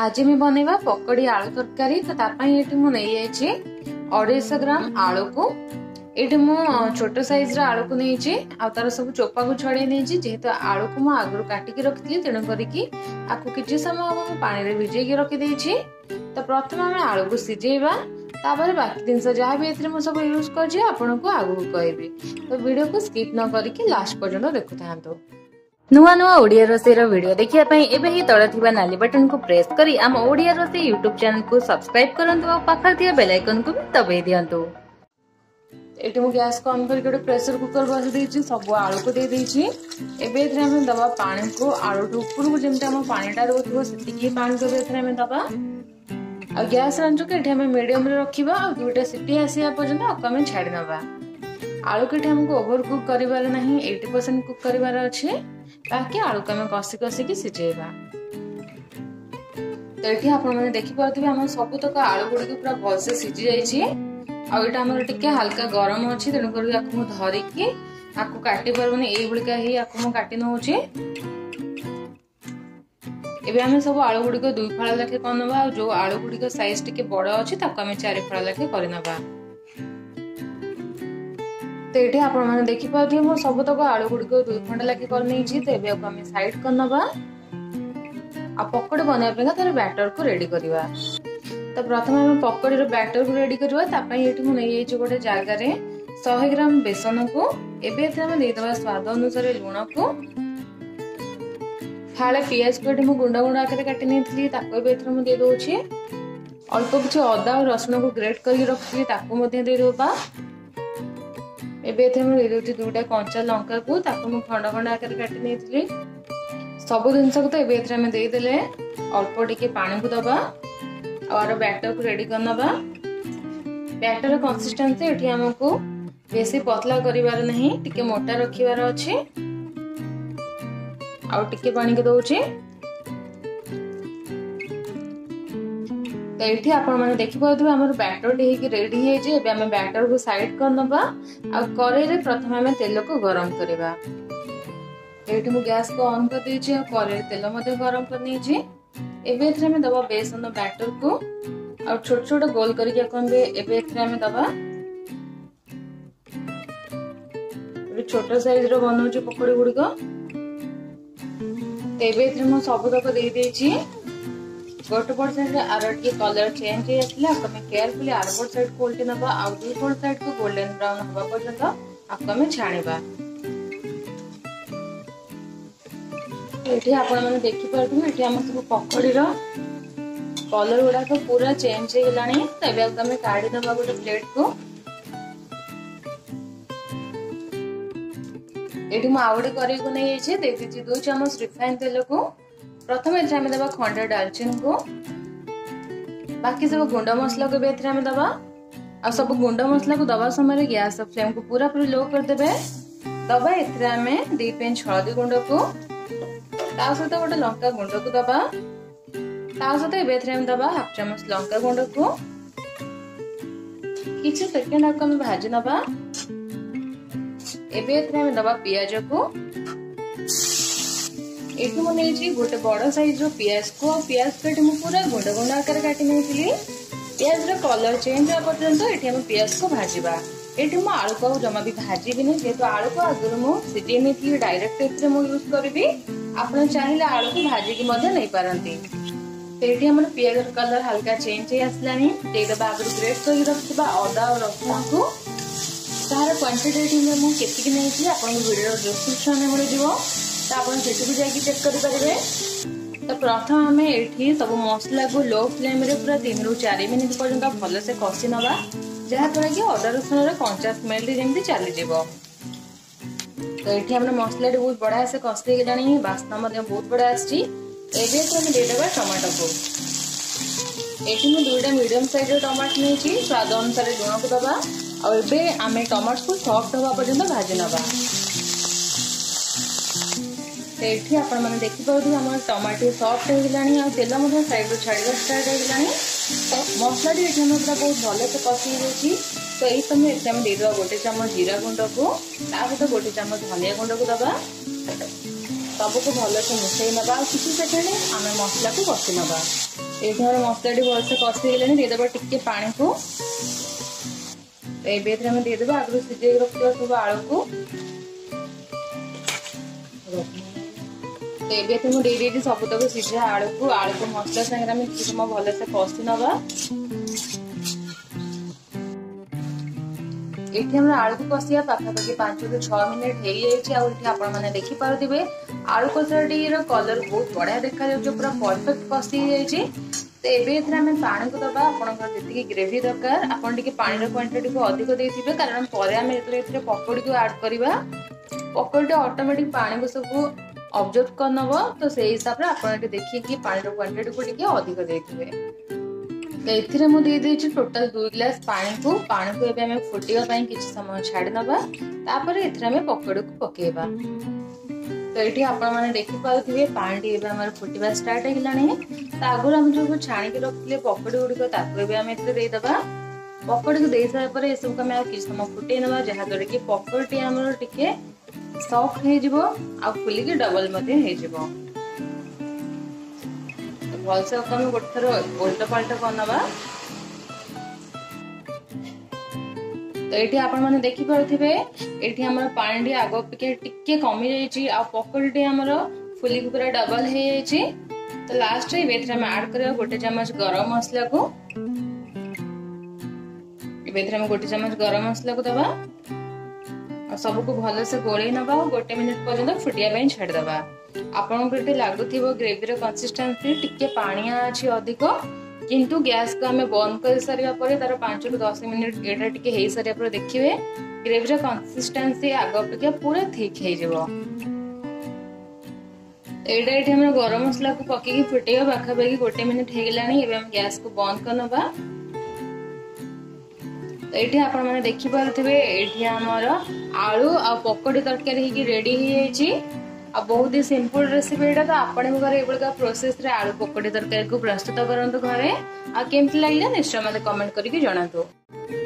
आज मैं बनैबा पकोड़ी आलू तरकारी। तो तापाई ये मु नहीं 250 ग्राम आलू को ये मु छोट साइज आलू को नहीं तार सब चोपा को छड़े नहीं जेहेतु आलू को मुझे आगु काटिकी रखी तेणु करके किसी समय हम पानी भिजेकी रखीदे। तो प्रथम आम आलू को सिझेबा तापर बाकी जिनस जहाँ भी ये सब यूज कर आपन को आगु कहबी। तो वीडियो को स्किप न करके लास्ट पर्यंत देखु था। नुआ नुआ ओडिया रोषेर वीडियो देखिया पई एबे ही तळे थिबा नाली बटन को प्रेस करी आम ओडिया रोषे यूट्यूब चैनल को सब्सक्राइब करंतु और पाखर थिबा बेल आइकन को भी दबाई दियंतु। एटी मु गैस को ऑन करके प्रेशर कुकर बस देछि सब आलू को दे देछि। एबे एथरे हम दबा पानी को आलू ऊपर को जेमते हम पानीटा रहथिबो सेतिकी पानी को एथरे हम दबा आ गैस रंजो के एठी हम मीडियम रे रखिबा आ दुटा सिटी आसीया पर्यंत आक हम छाडी नबा। आलू के हमको ओवर कुक करिवार नहीं 80% कुक करिवार अछि बाकी आलू को कसी कसिकी सिझेबा। तो ये आपने देखिपे आम सब तक आलू गुड़ी पूरा भलसे सिझी जाइए आईटा आम टे हल्का गरम अच्छी तेणुक धरिकी आपको काटी पार्बनी यही ही आपको काटी नौचे। एबे आम सब आलू गुड़ी को 2 फाड़ लेखे करनबा जो आलू गुड़ी साइज टिके बड़ अच्छी आम 4 फाड़ लेखे करनबा। तो ये आपने देखिपे मो सब तक आलू गुड़ी को 2 खंड लेखे कर नहीं। तो ये आम साइड करनबा आ पकोड़ी बनाइबा तार बैटर को रेडी करवा। तो प्रथम आम पकोड़ी बैटर को रेडी करवा तापाई ये मु नहीं गोटे जगार 100 ग्राम बेसन को एबे आम देदेबा स्वाद अनुसार लुण को फाड़े पियाज को ये गुंड गुंड आकार काटी नहीं दे दूची अल्प किसी अदा और रसुण को ग्रेट करके रखी देदेबा। एबे दे दूची 2टा कंचा लंका को खंड खंड आकार काटी नहीं सब जिनस को। तो ये देदेले अल्प टिके पानी को दबा और बैटर को रेडी करनबा। बैटर कंसिस्टेंसी एठी हमको बेसी पतला करिवार नहीं टिके मोटा रखिवार अछि और टिके पानी के दउछि। तो ये आपण माने देखि पाउथबे हमर बैटर टे हेकी रेडी हे जे एबे हम बैटर को साइड करनबा आ करेई रे प्रथम हम तेल को गरम करबा। एठी मु गैस को ऑन कर देछि और करेई तेल मध्ये गरम कर नेछि। एबे एथरे में दबा बेसन बैटर को और छोट छोट गोल करके कोनबे एबे एथरे में दबा छोट साइज रो बनौछि पकोड़ी गुडी को। एबे एथरे मु सब तक दे देछि गोटे पट साइड रे आर के कलर चेंज हे आथिला आपमे केयरफुली आर पट साइड को उल्टी नबा आ दुई पट साइड को गोल्डन ब्राउन होबा पर्यंत आपमे छाणीबा। ये आपण मैंने देखिपे ये आम सब पकोड़ी कलर गुड़ा पूरा चेंज हो गलानी। तो आम काढ़ी दबा गोटे प्लेट को। ये मुझे कड़े को नहीं दे 2 चामच रिफाइन तेल को प्रथम ये दबा खंडे डालचीन को बाकी सब गुंड मसला को भी दबा आ सब गुंड मसला को दबा समय गैस फ्लेम को पूरा पूरी लो कर देबे। दबा ये 2 पिंच हल्दी गुंड को ता सहित गोटे लंका गुंड को दबा ता सहित एबे दबा हाफ चामच लंका गुंड को किछि सेकेंड आपको हम भाजी नबा। एबे दबा पियाज को एठू मु नेछि गोटे बड़ साइज रो पियाज को पूरा गुंड गुंड आकार काटी नेथिली। पियाज रो कलर चेंज होगा पर्यंत एठी हम पियाज को भाजीबा। एठी मु आलू को जमा भी भाजी भी नहीं जेहेतु आलू को आगुर मु सिटी नहीं डायरेक्ट एथरे मु यूज करबी आपन चाहिए आलू को भाजी की मध्य नहीं पारंती। तो ये हमर पियाज कलर हल्का चेंज हो आसलानी देदेबा आगुर ग्रेट कर रखिबा अदा और रसुण को तार क्वांटिटी में मु केतिक नहीं आपन वीडियो डिस्क्रिप्शन में मिल जिवो तो आपन सेठी भी जाके चेक कर पारिबे। तो प्रथम हमें एठी सब मसला को लो फ्लेम रे पूरा 3 ରୁ 4 मिनिट पर्यंत भल से कसी नबा जहाँ द्वारा कि अदा रसुण रे कंचा स्मेल जेमती चली जिवो। तो ये हमने मसला बहुत बढ़िया से कसी गलानी बास्ना बहुत बढ़िया आसी। एबे हम देदेबा टमाटो को ये मुझे 2टा मीडियम साइज टमाटो नहीं स्वाद अनुसार लुण को दबा और एबे आमे टमाटो को सॉफ्ट होगा पर्यंत भाजी नबा। तो ये आपण मैंने देखिपे आम टमाटो सॉफ्ट हो गलानी आ तेल साइड छाड़ा स्टार्ट हो गलानी। तो मसला ये पूरा बहुत भल से कसी हो। तो यही समय हम देदेबा गोटे चामच जीरा गुंड को सहित गोटे चामच धनिया गुंड को दबा सबको भल से मिसई नबा किसी सेकेंड आम मसला को कसी नबा। ये मसला भलसे कषी गले देदेबा टिके पानी को। तो ये आम देदेबा आगु सीझे रखा सब आलू को। तो ये मुझे सबुतक सीझा आलू को मसला सागर किसी समय भलसे कषि नवा। ये आलू को कषिया पाखापाखि 5 ରୁ 6 मिनिट हो देखिपे आलू कषाटी कलर बहुत बढ़िया देखा पूरा परफेक्ट कषि तो ये पानी को दबा आपकी ग्रेवी दरकार आपन पानी क्वांटिटी को अधिक देते कारण पर पकोड़ी को ऐड करवा पकोड़ी ऑटोमेटिक पानी को सब ऑब्जर्व कर नब तो से हिसाब से आप देखिए पानी क्वांटिटी को अधिक देते। तो ये मुझे टोटाल 2 गिलास पानी को एवं फुटापी किसी समय छाड़ी नवा पकोड़ी को पकेबा। तो ये आपने देखिपे पानी फुटा स्टार्ट हो आगुरी आम जो छाणी रखते पकोड़ी गुड़िक देदेबा। पकोड़ी को दे सारापर ये सब किसी समय फुटे ना जहाद्वारा कि पकोड़ी आमर टिके सॉफ्ट हो फुलिकी डबल हो भलसे गोटे थर उल्टा पाल्टा करनवा। तो ये आपने देखिपे ये आम पानी आग अपेक्षा टिके कमी जाइए पकोड़ी आमर फुलिकी पूरा डबल हो जाइए। तो लास्ट ये ऐड कर गोटे चम्मच गरम मसला को गोटे चम्मच गरम मसला को दबा सबको भलसे गोले नवा 1 मिनिट पर्यंत फुटिया छाड़देवा। आपको लगुव ग्रेवी कंसिस्टेंसी टिके पानिया अच्छी अधिक किंतु गैस को आम बंद कर सारापर तार 5 ରୁ 10 मिनिट एटा टिके हो सारापर देखिए ग्रेवी कंसिस्टेंसी आग अपेक्षा पूरा थिक हो। ये गरम मसला को पकई फुटे पाखापाखि 1 मिनिट हो गैस को बंद कर नवा। तो ये आपने देखिपे ये आमर आलू आ पकोड़ी तरकारी रेडी हो बहुत ही सिंपल रेसिपी एटा। तो आपने घर ये प्रोसेस रे आलू पकोड़ी तरकारी को प्रस्तुत करंतु घरे केमती लगे निश्चय मत कमेंट करके जणातु।